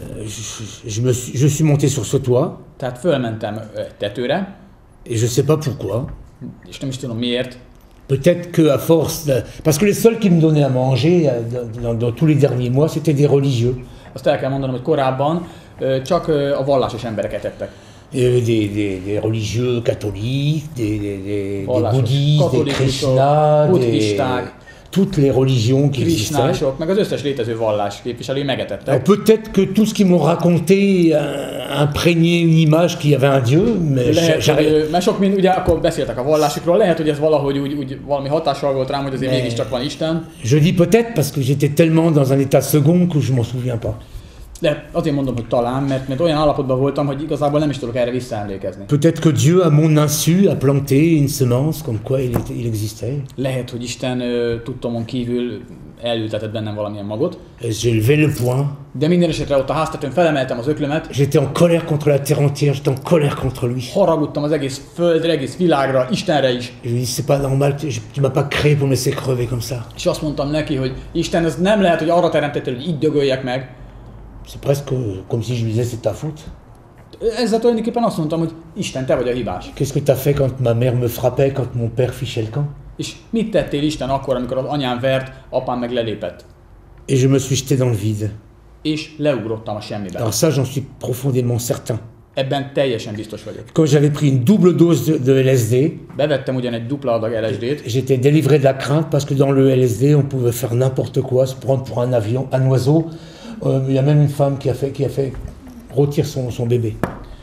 je, je, me suis, je suis monté sur ce toit. Tehát fölmentem tetőre. Et je sais pas pourquoi. És nem is tudom miért. Peut-être que à force, de, parce que les seuls qui me donnaient à manger dans, dans, dans tous les derniers mois, c'était des religieux. Azt el kell mondanom, hogy korábban csak a vallásos embereket ettek. Des, des, des religieux catholiques, des, des, des, des bouddhistes, des krishnas, des, toutes les religions qui existaient. Meg az összes létező vallás képviselői megetettek. Peut-être que tout ce qu'ils m'ont raconté imprégnait une image qu'il y avait un Dieu, mais lehet, mert sok mind, ugye akkor beszéltek a vallásukról, lehet, hogy ez valahogy úgy, úgy valami hatással volt rám, hogy azért mégiscsak van Isten. Je dis peut-être parce que j'étais tellement dans un état second que je m'en souviens pas. De azért mondom, hogy talán, mert, mert olyan állapotban voltam, hogy igazából nem is tudok erre visszaemlékezni. Peut-être que Dieu, à mon insu, a planté une semence comme quoi il, était, il existait. Lehet, hogy Isten uh, tudtomon kívül elültetett bennem valamilyen magot. J'ai levé le poing. De minden esetre ott a háztetőn felemeltem az öklömet. J'étais en colère contre la terre entière, j'étais en colère contre lui. Haragudtam az egész földre, egész világra, Istenre is. Je lui dis, c'est pas normal, tu, tu m'as pas créé pour me laisser crever comme ça. És azt mondtam neki, hogy Isten, ez nem lehet, hogy arra teremtettél, hogy így dögöljek meg. C'est presque comme si je lui disais c'est ta faute. Ezzel tulajdonképpen azt mondtam, hogy Isten, te vagy a hibás. Qu'est-ce que t'as fait quand ma mère me frappait, quand mon père fichait le camp? És mit tettél Isten akkor, amikor az anyám vert, apám meg lelépett? Et je me suis jeté dans le vide. És leugrottam a semmibe. Alors ça, j'en suis profondément certain. Ebben teljesen biztos vagyok. Quand j'avais pris une double dose de, de L S D, bevettem ugyan egy dupla adag L S D-t. J'étais délivré de la crainte parce que dans le L S D, on pouvait faire n'importe quoi, se prendre pour un avion, un oiseau. Euh, il y a même une femme qui a fait, qui a fait rôtir son, son bébé.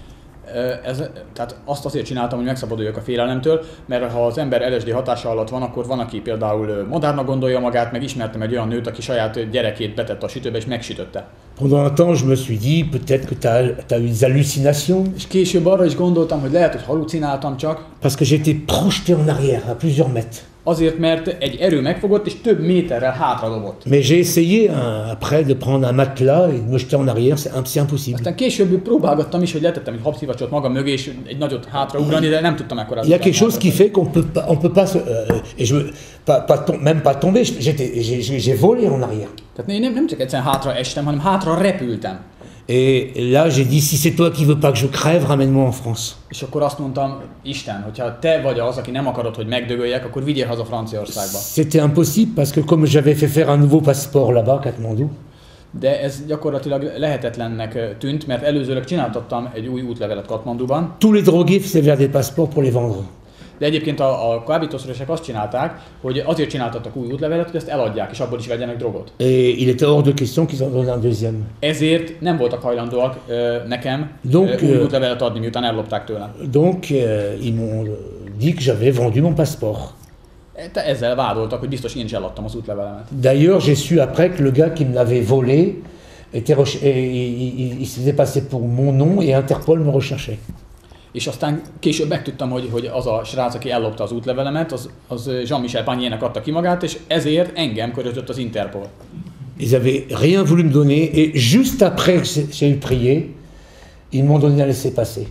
Ez, tehát azt azért csináltam, hogy megszabaduljak a félelemtől, mert ha az ember L S D hatása alatt van, akkor van, aki például madárnak gondolja magát, meg ismertem egy olyan nőt, aki saját gyerekét betette a sütőbe és megsütötte. Pendant un temps, je me suis dit, peut-être que tu as eu des hallucinations. És később arra is gondoltam, hogy lehet, hogy halucináltam csak. Parce que j'étais projeté en arrière, à plusieurs mètres. Azért, mert egy erő megfogott és több méterrel hátradobott. Mais j'ai essayé hein, après de prendre un matelas et de me jeter en arrière, c'est impossible. Aztán később próbálgattam is, hogy letettem egy habszivacsot magam mögé és egy nagyot hátraugrani, de nem tudtam ekkora. Il y a quelque chose qui fait qu'on peut pas, on peut pas, euh, et je, pas, pas tom, même pas tomber, j'ai volé en arrière. Tehát én nem, nem csak egyszerűen hátra estem, hanem hátra repültem. Et là, j'ai dit, si c'est toi qui veux pas que je crève, ramène-moi en France. És akkor azt mondtam, Isten, hogyha te vagy az, aki nem akarod, hogy megdögöljek, akkor vigyél haza Franciaországba. C'était impossible parce que comme j'avais fait faire un nouveau passeport là-bas, Katmandou. De ez gyakorlatilag lehetetlennek tűnt, mert előzőleg csináltattam egy új útlevelet Katmanduban. Tous les drogués faisaient faire des passeports pour les vendre. De egyébként a, a kábítószeresek azt csinálták, hogy azért csináltattak új útlevelet, hogy ezt eladják, és abból is vegyenek drogot. Et il était hors de question qu'ils en donnent un deuxième. Ezért nem voltak hajlandóak ö, nekem donc, ö, új útlevelet adni, miután ellopták tőlem. Donc euh, ils m'ont dit que j'avais vendu mon passeport. Te ezzel vádoltak, hogy biztos én is eladtam az útlevelemet. D'ailleurs, j'ai su après que le gars qui me l'avait volé était reche- et, il, il, il se faisait passer pour mon nom et Interpol me recherchait. És aztán később megtudtam, hogy, hogy az a srác, aki ellopta az útlevelemet, az, az Jean-Michel Pagnének adta ki magát, és ezért engem körözött az Interpol. Ils avaient rien voulu me donner et juste après que j'ai eu prié, ils m'ont donné un laissez-passer.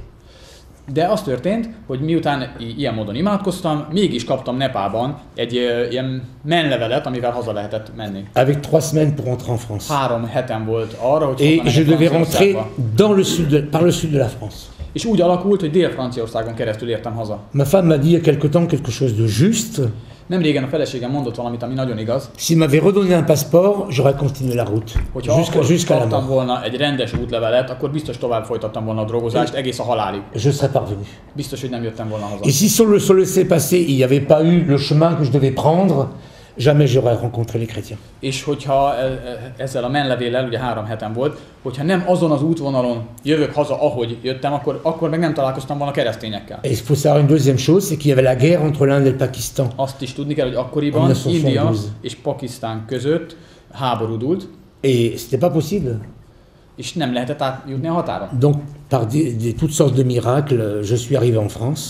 De az történt, hogy miután ilyen módon imádkoztam, mégis kaptam Nepálban egy uh, ilyen menlevelet, amivel haza lehetett menni. Avec trois semaines pour rentrer en France. Három hetem volt arra, hogy et je devais rentrer dans le sud de, par le sud de la France. És úgy alakult, hogy Dél-Franciaországon keresztül értem haza. Ma femme m'a dit il y a quelque temps quelque chose de juste. Nem régen a feleségem mondott valamit, ami nagyon igaz. S'il m'avait redonné un passeport, j'aurais continué la route. Hogyha Jusqu'à akkor jusqu'à la kaptam mort. volna egy rendes útlevelet, akkor biztos tovább folytattam volna a drogozást egész a halálig. Je serais parvenu. Biztos, hogy nem jöttem volna haza. Et si sur le, sur le laissez-passer, il n'y avait pas eu le chemin que je devais prendre, jamais j'aurais rencontré les chrétiens. És hogyha e- e- ezzel a menlevéllel, ugye három hetem volt, hogyha nem azon az útvonalon jövök haza, ahogy jöttem, akkor, akkor meg nem találkoztam volna keresztényekkel. Et il faut savoir une deuxième chose, c'est qu'il y avait la guerre entre l'Inde et le Pakistan. Azt is tudni kell, hogy akkoriban ezerszázszáznyolcvan. India és Pakisztán között háború dúlt, Et c'était pas possible. és nem lehetett átjutni a határon. Donc, par des, des- toutes sortes de miracles, je suis arrivé en France.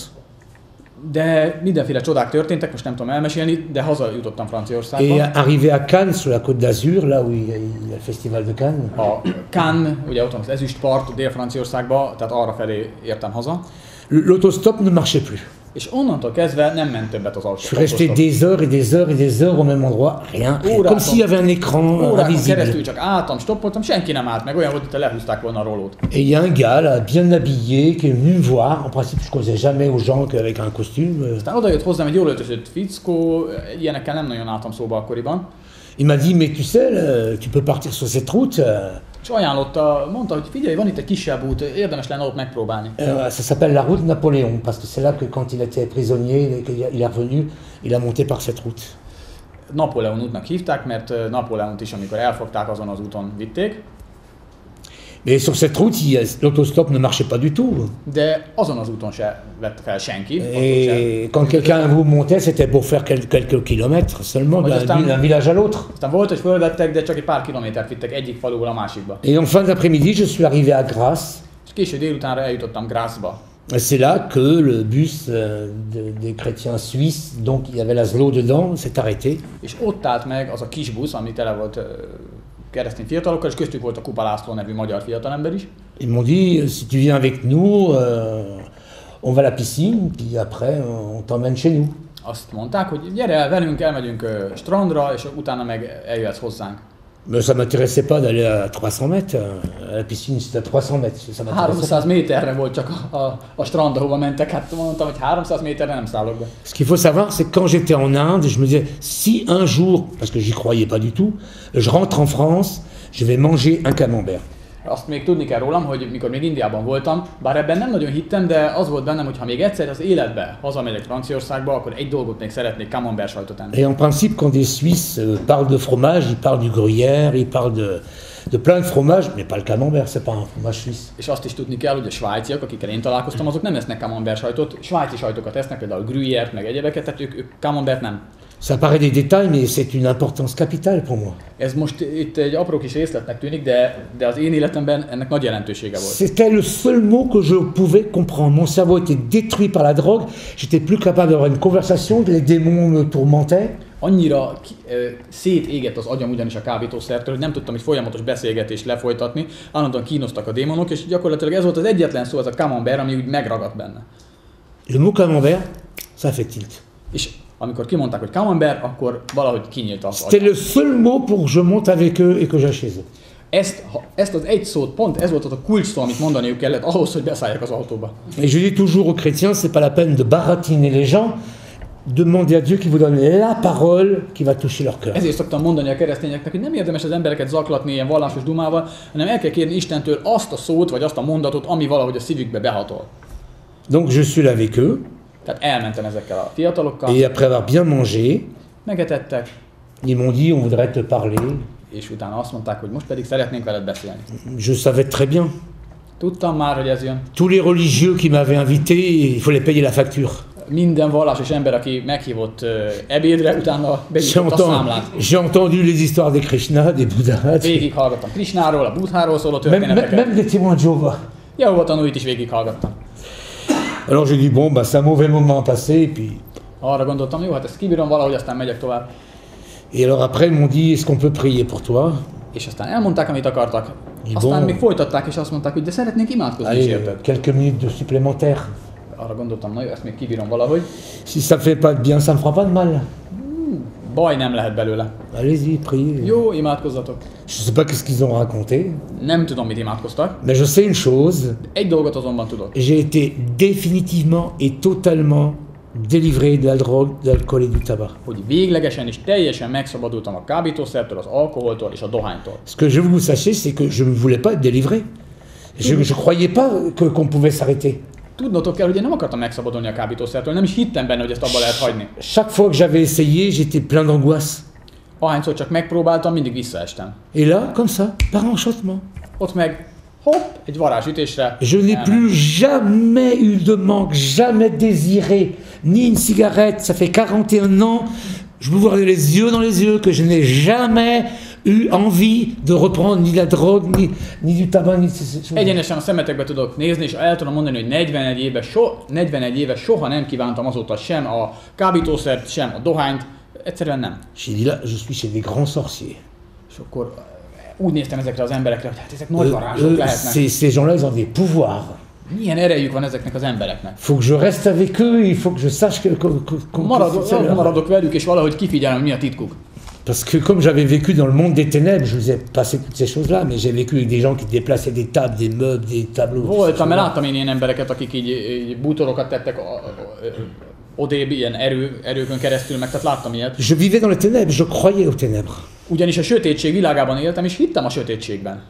De mindenféle csodák történtek, most nem tudom elmesélni, de hazajutottam Franciaországba. Et arrivé à Cannes, sur la côte d'Azur, là où il y a il y a le festival de Cannes, A Cannes, ugye ott van az ezüstpart Dél-Franciaországba, tehát arra felé értem haza. l'autostop ne marchait plus. És onnantól kezdve nem ment többet az Je suis resté autó. des heures et des heures et des heures au même endroit, rien, rien. Órákon- Comme s'il y avait un écran euh, Órákon invisible. keresztül csak álltam, stoppoltam, senki nem állt meg, olyan volt, hogy lehúzták volna a rólót. Et il y a un gars là, bien habillé, qui est venu me voir. En principe, je ne causais jamais aux gens qu'avec un costume. Euh, Aztán odajött hozzám egy jól öltözött fickó, ilyenekkel nem nagyon álltam szóba akkoriban, Il m'a dit, mais tu sais, là, tu peux partir sur cette route. euh, és ajánlotta, mondta, hogy figyelj, van itt egy kisebb út, érdemes lenne ott megpróbálni. euh, ça s'appelle la route Napoléon, parce que c'est là que quand il était prisonnier et qu'il est revenu, il a monté par cette route. Napóleon útnak hívták, mert ö, Napóleont is, amikor elfogták, azon az úton vitték, Mais sur cette route, il- l'autostop ne marchait pas du tout. de azon az úton se vett fel senki. ott se. Et quand quelqu'un vous montait, c'était pour faire quel- quelques kilomètres seulement, Moi, d'un j'étais un- d'un village à l'autre. Aztán volt, hogy fölvettek, de csak egy pár kilométert vittek egyik faluból a másikba. Et en fin d'après-midi, je suis arrivé à Grasse. És késő délutánra eljutottam Grasse-ba. Et c'est là que le bus euh, de- des chrétiens suisses, donc il y avait Laszlo dedans, s'est arrêté. És ott állt meg az a kis busz, ami tele volt ö, keresztény fiatalokkal, és köztük volt a Kupa László nevű magyar fiatalember is. Ils m'ont dit, si tu viens avec nous, euh, on va à la piscine, puis après, on t'emmène chez nous. Azt mondták, hogy gyere el velünk, elmegyünk ö, strandra, és utána meg eljöhetsz hozzánk. Mais ça m'intéressait pas d'aller à trois cents mètres. À la piscine, c'était à trois cents mètres. Ça m'intéressait pas. háromszáz méterre volt csak a, a, a strand, ahova mentek, hát mondtam, hogy háromszáz méterre nem szállok be. Ce qu'il faut savoir, c'est que quand j'étais en Inde, je me disais, si un jour, parce que j'y croyais pas du tout, je rentre en France, je vais manger un camembert. Azt még tudni kell rólam, hogy mikor még Indiában voltam, bár ebben nem nagyon hittem, de az volt bennem, hogy ha még egyszer az életbe hazamegyek Franciaországba, akkor egy dolgot még szeretnék, camembert sajtot enni. Et en principe, quand des Suisses euh, parlent de fromage, ils parlent du gruyère, ils parlent de, de plein de fromages, mais pas le camembert, c'est pas un fromage suisse. És azt is tudni kell, hogy a svájciak, akikkel én találkoztam, azok nem esznek camembert sajtot, svájci sajtokat esznek, például gruyère, meg egyebeket, tehát ők, ők camembert nem. Ça paraît des détails, mais c'est une importance capitale pour moi. Ez most itt egy apró kis részletnek tűnik, de, de az én életemben ennek nagy jelentősége volt. C'était le seul mot que je pouvais comprendre. Mon cerveau était détruit par la drogue, j'étais plus capable d'avoir une conversation, les démons me tourmentaient. Annyira ki- ö, szétégett az agyam ugyanis a kábítószertől, hogy nem tudtam egy folyamatos beszélgetést lefolytatni, állandóan kínoztak a démonok, és gyakorlatilag ez volt az egyetlen szó, az a camembert, ami úgy megragadt benne. Le mot camembert, ça fait tilt. És amikor kimondták, hogy camembert, akkor valahogy kinyílt az C'était agyam. le seul mot pour que je monte avec eux et que j'aille chez eux. Ezt, ha, ezt az egy szót, pont ez volt az a kulcs szó, amit mondaniuk kellett ahhoz, hogy beszálljak az autóba. Et je dis toujours aux chrétiens, c'est pas la peine de baratiner les gens, demandez à Dieu qui vous donne la parole qui va toucher leur cœur. Ezért szoktam mondani a keresztényeknek, hogy nem érdemes az embereket zaklatni ilyen vallásos dumával, hanem el kell kérni Istentől azt a szót, vagy azt a mondatot, ami valahogy a szívükbe behatol. Donc je suis là avec eux, Tehát elmentem ezekkel a fiatalokkal, et après avoir bien mangé, megetettek, ils m'ont dit, on voudrait te parler. és utána azt mondták, hogy most pedig szeretnénk veled beszélni. Je savais très bien. Tudtam már, hogy ez jön. Tous les religieux qui m'avaient invité, il fallait payer la facture. Minden vallásos ember, aki meghívott uh, ebédre, utána J'ai bejutott a entendu, számlát. j'ai entendu les histoires des Krishna, des Bouddhas, Végighallgattam Krisnáról, a Buddháról szóló même, même, történeteket. même des témoins de Jéhovah. Jehova tanúit is végighallgattam. Alors j'ai dit, bon, bah, c'est un mauvais moment passé, et puis... Arra gondoltam, jó, hát ezt kibírom valahogy, aztán megyek tovább. Et alors après, ils m'ont dit, est-ce qu'on peut prier pour toi? És aztán elmondták, amit akartak. Mi Aztán bon. még folytatták, és azt mondták, hogy de szeretnénk imádkozni is Allez, érted. quelques minutes de supplémentaire. Arra gondoltam, na jó, ezt még kibírom valahogy. Si ça me fait pas de bien, ça me fera pas de mal. Baj nem lehet belőle. Allez-y, priez. Jó, imádkozzatok. Je sais pas qu'est-ce qu'ils ont raconté, Nem tudom, mit imádkoztak. mais je sais une chose, Egy dolgot azonban tudok. j'ai été définitivement et totalement délivré de la drogue, de l'alcool et du tabac. Hogy véglegesen és teljesen megszabadultam a kábítószertől, az alkoholtól és a dohánytól. Ce que je veux que vous sachiez, c'est que je ne voulais pas être délivré. Je ne croyais pas que, qu'on pouvait s'arrêter. Tudnotok kell, hogy én nem akartam megszabadulni a kábítószertől, nem is hittem benne, hogy ezt abba lehet hagyni. Chaque fois que j'avais essayé, j'étais plein d'angoisse. Ahányszor csak megpróbáltam, mindig visszaestem. Et là, comme ça, par enchantement, Ott meg, hopp, egy varázsütésre. je n'ai elment. plus jamais eu de manque, jamais désiré, ni une cigarette. Ça fait quarante et un ans, je peux vous regarder les yeux dans les yeux, que je n'ai jamais eu envie de reprendre ni la drogue, ni, ni du tabac, ni ces choses. Egyenesen a szemetekbe tudok nézni, és el tudom mondani, hogy negyvenegy éve, so, negyvenegy éve soha nem kívántam azóta sem a kábítószert, sem a dohányt. Egyszerűen nem. J'ai dit là, je suis chez des grands sorciers. És akkor úgy néztem ezekre az emberekre, hogy hát ezek nagy Euh, varázsok euh, lehetnek. ces, ces gens-là, ils ont des pouvoirs. Milyen erejük van ezeknek az embereknek. Il faut que je reste avec eux, il faut que je sache que, que, que, que- Maradok, que c'est leur- maradok velük, és valahogy kifigyelem, hogy mi a titkuk. Parce que comme j'avais vécu dans le monde des ténèbres, je vous ai passé toutes ces choses-là, mais j'ai vécu avec des gens qui déplaçaient des tables, des meubles, des tableaux. Voltam, mert láttam én ilyen embereket, akik így, így bútorokat tettek a, a, a, odébb ilyen erő, erőkön keresztül, meg tehát láttam ilyet. Je vivais dans les ténèbres, je croyais aux ténèbres. Ugyanis a sötétség világában éltem, és hittem a sötétségben.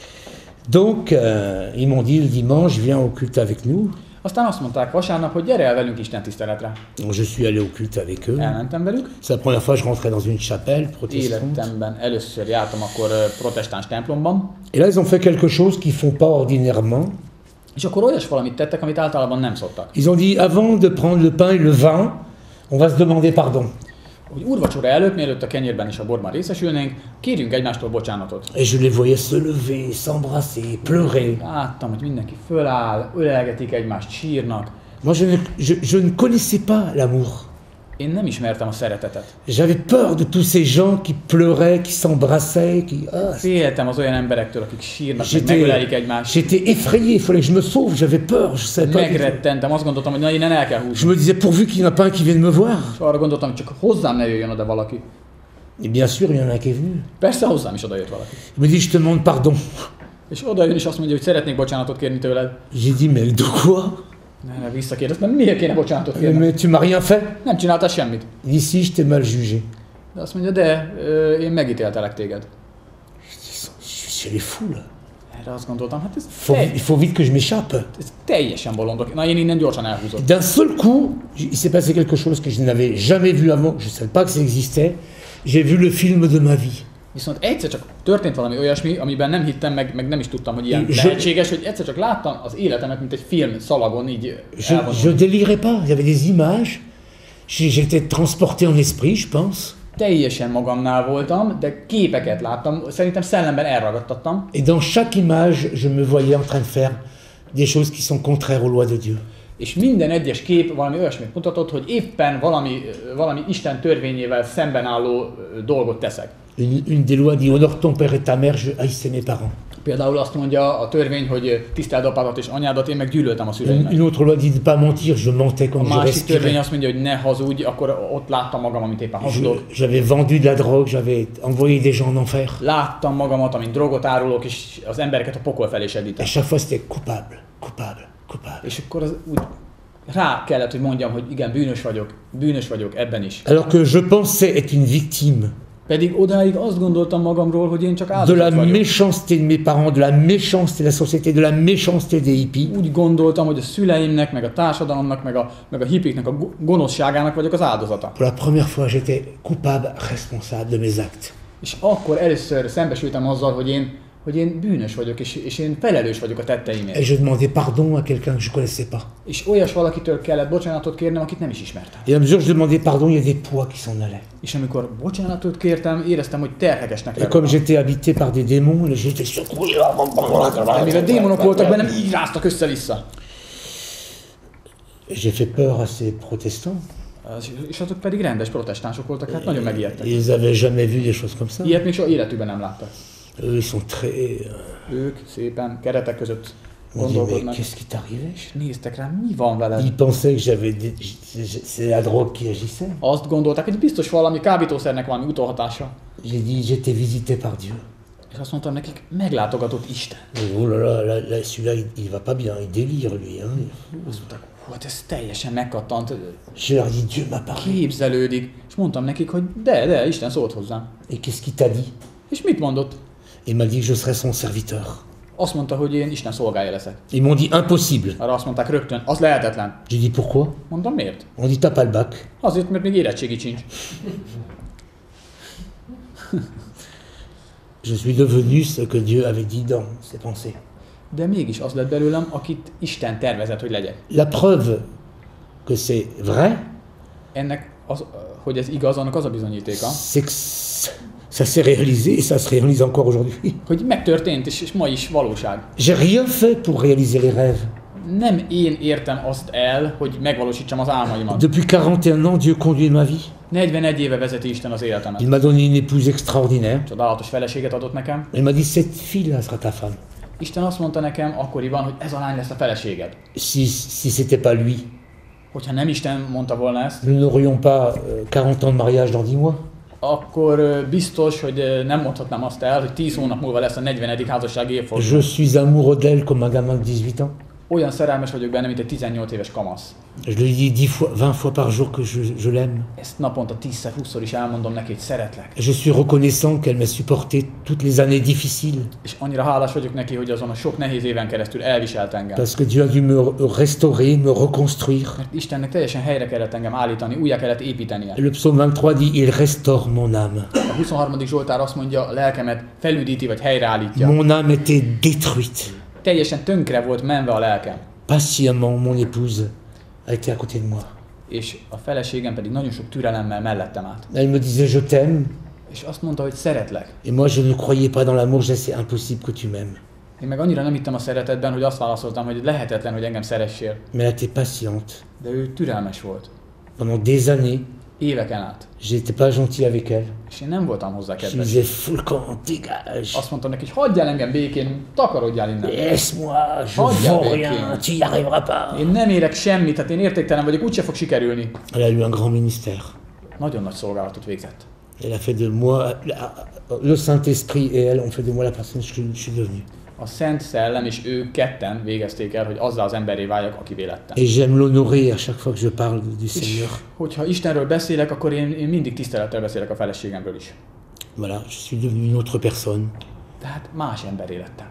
Donc, euh, ils m'ont dit le dimanche, viens au culte avec nous. Aztán azt mondták vasárnap, hogy gyere el velünk Isten tiszteletre. Donc, je suis allé au culte avec eux. Elmentem velük. C'est la première fois que je rentrais dans une chapelle protestante. Életemben először jártam akkor ö, protestáns templomban. Et là, ils ont fait quelque chose qu'ils font pas ordinairement. És akkor olyas valamit tettek, amit általában nem szoktak. Ils ont dit, avant de prendre le pain et le vin, on va se demander pardon. Hogy úrvacsora előtt, mielőtt a kenyérben és a borban részesülnénk, kérjünk egymástól bocsánatot. Et je les voyais se lever, s'embrasser, pleurer. Láttam, hogy mindenki föláll, ölelgetik egymást, sírnak. Moi, je ne, je, je ne connaissais pas l'amour. Én nem ismertem a szeretetet. J'avais peur de tous ces gens qui pleuraient, qui s'embrassaient, qui... Ah, Féltem az olyan emberektől, akik sírnak, meg j'étais, megölelik egymást. j'étais effrayé, il fallait que je me sauve, j'avais peur, je savais pas... Megrettentem, azt gondoltam, hogy na innen el kell Je húzni. me disais, pourvu qu'il n'y en a pas un qui vienne me voir. És arra gondoltam, hogy csak hozzám ne jöjjön oda valaki. Et bien sûr, il y en a un qui est venu. Persze hozzám is oda jött valaki. Il me dit, je te demande pardon. És oda jön és azt mondja, hogy szeretnék bocsánatot kérni tőled. J'ai dit, mais de quoi? Ne, visszakérdeztem, miért kéne bocsánatot kérni? Mais tu m'as rien fait? Nem csináltál semmit. Il dit, si, je t'ai mal jugé. De azt mondja, de ö, én megítéltelek téged. Je dis, je suis chez les fous, là. Erre azt gondoltam, hát ez, Faut- te, il faut vite que je m'échappe. ez teljesen bolondok. Na én innen gyorsan elhúzom. D'un seul coup, il s'est passé quelque chose que je n'avais jamais vu avant, je ne savais pas que ça existait. J'ai vu le film de ma vie. Viszont egyszer csak történt valami olyasmi, amiben nem hittem, meg, meg nem is tudtam, hogy ilyen Je- lehetséges, hogy egyszer csak láttam az életemet, mint egy film szalagon így Je, je elvonulni. délirais pas, il y avait des images. J'ai- J'étais transporté en esprit, je pense. Teljesen magamnál voltam, de képeket láttam, szerintem szellemben elragadtattam, Et dans chaque image, je me voyais en train de faire des choses qui sont contraires aux lois de Dieu. és minden egyes kép valami olyasmit mutatott, hogy éppen valami, valami Isten törvényével szemben álló ö, dolgot teszek. Une, une des lois dit honore ton père et ta mère, je haïssais mes parents. Például azt mondja a törvény, hogy tiszteld apádat és anyádat, én meg gyűlöltem a Une, szüleimet. une autre loi dit de ne pas mentir, je mentais A quand je másik törvény respirais. azt mondja, hogy ne hazudj, akkor ott láttam magam, amit éppen hazudok. Je- J'avais vendu de la drogue, j'avais envoyé des gens en enfer. Láttam magamat, amint drogot árulok, és az embereket a pokol felé Et segítem. chaque fois, c'était coupable, coupable, coupable. És akkor az úgy rá kellett, hogy mondjam, hogy igen, bűnös vagyok, bűnös vagyok ebben is. Alors que je pensais être une victime Pedig odáig azt gondoltam magamról, hogy én csak de la áldozat vagyok. méchanceté de mes parents, de la méchanceté de la société, de la méchanceté des hippies. Úgy gondoltam, hogy a szüleimnek, meg a társadalomnak, meg a, meg a hippiknek a go- gonoszságának vagyok az áldozata. Pour la première fois, j'étais coupable, responsable de mes actes. És akkor először szembesültem azzal, hogy én, hogy én bűnös vagyok, és, és én felelős vagyok a tetteimért. Et je demandais pardon à quelqu'un que je ne connaissais pas. És olyas valakitől kellett bocsánatot kérnem, akit nem is ismertem. Et à mesure que je demandais pardon, il y a des poids qui s'en allaient. És amikor bocsánatot kértem, éreztem, hogy terhekesnek Et comme lettem. j'étais habité par des démons, j'étais secoué. Mivel démonok voltak bennem, így ráztak össze-vissza. J'ai fait peur à ces protestants. Az- És azok pedig rendes protestánsok voltak, hát nagyon megijedtek. Ils n'avaient jamais vu des choses comme ça. Ilyet még soha életükben nem láttak. Eux, ils sont très... euh, Ők szépen keretek között On dit, mais gondolkodnak. qu'est-ce qui t'est arrivé? És néztek rám, mi van veled? Ils pensaient que j'avais... des- C'est la drogue qui agissait. Azt gondolták, hogy biztos valami kábítószernek valami utóhatása. J'ai dit, j'étais visité par Dieu. És azt mondtam nekik, meglátogatott Isten. Et oh là là, là, là, celui-là, il, il va pas bien, il délire lui. Hein. Azt mondták, Hát ez teljesen megkattant. Je leur dis, Dieu m'a parlé. Képzelődik. És mondtam nekik, hogy de, de, Isten szólt hozzám. Et qu'est-ce qu'il t'a dit? És mit mondott? Il m'a dit que je serais son serviteur. Azt mondta, hogy én Isten szolgája leszek. Ils m'ont dit impossible. Arra azt mondták rögtön, az lehetetlen. J'ai dit pourquoi? Mondtam, miért? On dit t'as pas le bac. Azért, mert még érettségi sincs. Je suis devenu ce que Dieu avait dit dans ses pensées. De mégis az lett belőlem, akit Isten tervezett, hogy legyek. La preuve que c'est vrai, Ennek, az, hogy ez igaz, annak az a bizonyítéka, c'est que ça s'est réalisé et ça se réalise encore aujourd'hui. hogy megtörtént, és, és ma is valóság. J'ai rien fait pour réaliser les rêves. Nem én értem azt el, hogy megvalósítsam az álmaimat. Depuis quarante et un ans, Dieu conduit ma vie. negyvenegy éve vezeti Isten az életemet. Il m'a donné une épouse extraordinaire. Csodálatos feleséget adott nekem. Il m'a dit, cette fille-là sera ta femme. Isten azt mondta nekem akkoriban, hogy ez a lány lesz a feleséged. Si, si c'était pas lui, Hogyha nem Isten mondta volna ezt, nous n'aurions pas euh, quarante ans de mariage dans dix mois. akkor ö, biztos, hogy ö, nem mondhatnám azt el, hogy tíz hónap múlva lesz a negyvenedik házassági évforduló. Je suis amoureux d'elle comme un gamin de dix-huit ans. Olyan szerelmes vagyok benne, mint egy tizennyolc éves kamasz. Je lui dis dix fois, vingt fois par jour que je, je l'aime. Ezt naponta tízszer, húszszor is elmondom neki, hogy szeretlek. Je suis reconnaissant qu'elle m'a supporté toutes les années difficiles. És annyira hálás vagyok neki, hogy azon a sok nehéz éven keresztül elviselt engem. Parce que Dieu a dû me restaurer, me reconstruire. Mert Istennek teljesen helyre kellett engem állítani, újjá kellett építenie. Le psaume vingt-trois dit, il restaure mon âme. A huszonharmadik Zsoltár azt mondja, a lelkemet felüdíti vagy helyreállítja. Mon âme était détruite. Teljesen tönkre volt menve a lelkem. Patiemment, mon épouse a été à côté de moi. És a feleségem pedig nagyon sok türelemmel mellettem át. Elle me disait, je t'aime. És azt mondta, hogy szeretlek. Et moi, je ne croyais pas dans l'amour. Je disais, c'est impossible que tu m'aimes. Én meg annyira nem hittem a szeretetben, hogy azt válaszoltam, hogy lehetetlen, hogy engem szeressél. Mais elle était patiente. De ő türelmes volt. Pendant des années, Éveken át. j'étais pas gentil avec elle. És én nem voltam hozzá Je lui kedves. disais, fous le camp, dégage. Azt mondtam neki, hogy hagyjál engem békén, takarodjál innen. Laisse-moi, je Hagyjál vaux békén. rien, tu y arriveras pas. Én nem érek semmit, tehát én értéktelen vagyok, úgyse fog sikerülni. Elle a eu un grand ministère. Nagyon nagy szolgálatot végzett. Elle a fait de moi, le Saint-Esprit et elle ont fait de moi la personne que je suis devenu. A Szent Szellem és ő ketten végezték el, hogy azzá az emberré váljak, akivé lettem. Et j'aime l'honorer à chaque fois que je parle du És Seigneur. hogyha Istenről beszélek, akkor én, én mindig tisztelettel beszélek a feleségemről is. Voilà, je suis devenu une autre personne. Tehát más emberé lettem.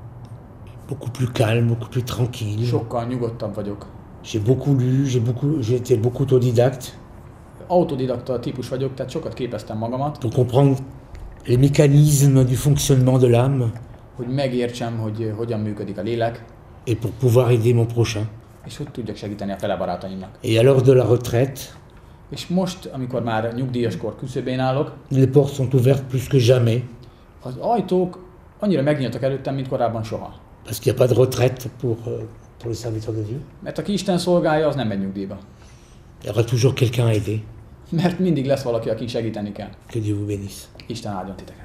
Beaucoup plus calme, beaucoup plus tranquille. Sokkal nyugodtabb vagyok. J'ai beaucoup lu, j'ai beaucoup, j'ai été beaucoup autodidacte Autodidakta típus vagyok, tehát sokat képeztem magamat, pour comprendre les mécanismes du fonctionnement de l'âme hogy megértsem, hogy hogyan működik a lélek, et pour pouvoir aider mon prochain. és hogy tudjak segíteni a fele barátaimnak. Et à l'heure de la retraite, És most, amikor már nyugdíjas kor küszöbén állok, les portes sont ouvertes plus que jamais az ajtók annyira megnyíltak előttem, mint korábban soha. parce qu'il n'y a pas de retraite pour, euh, pour les serviteurs de Dieu. Mert aki Isten szolgálja, az nem megy nyugdíjba. Il y aura toujours quelqu'un à aider. Mert mindig lesz valaki, aki segíteni kell. Que Dieu vous bénisse. Isten áldjon titeket.